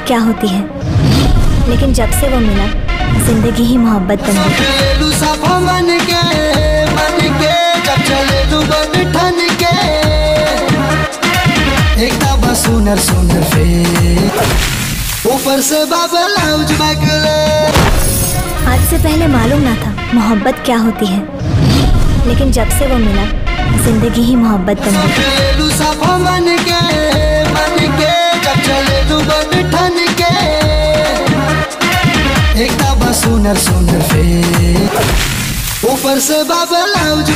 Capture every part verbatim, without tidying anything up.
क्या होती है, लेकिन जब से वो मिला जिंदगी ही मोहब्बत बन गई। सुनर सुनर ऊपर से आज से पहले मालूम ना था मोहब्बत क्या होती है, लेकिन जब से वो मिला जिंदगी ही मोहब्बत बन गई। सुनर सुनर ऊपर से बाबा लाउज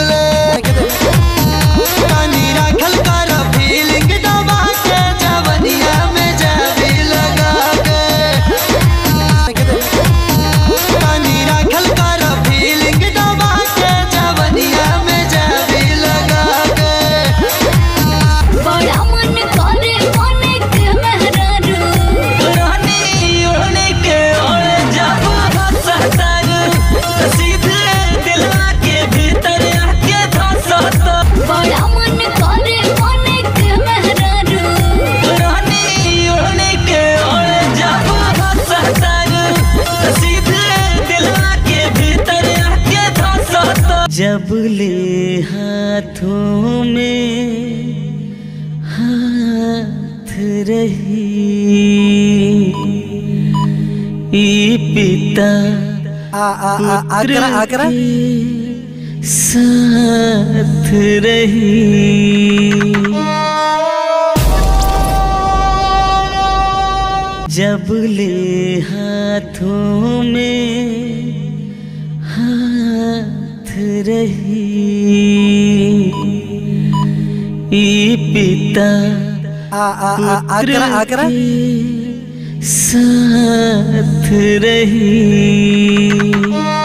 पानी राखल कर फीलिंग दबा के जवनिया में जावी लगा के पानी राखल कर फीलिंग दबा के जवनिया में जावी लगा के बड़ा मन करे मन के मेहरारू रानी ओढ़ने के ओढ़ जब हंसतर सीधे दिल के भीतर आके धंसता। बड़ा मन करे मन के मेहरारू रानी ओढ़ने के ओढ़ जब हंसतर सीधे दिल के भीतर आके धंसता। जब ले हाथों में हाथ रही ई पिता आकरा आकरा साथ रही। जब ले हाथों में हाथ रही ई पिता आकरा आकरा साथ रही।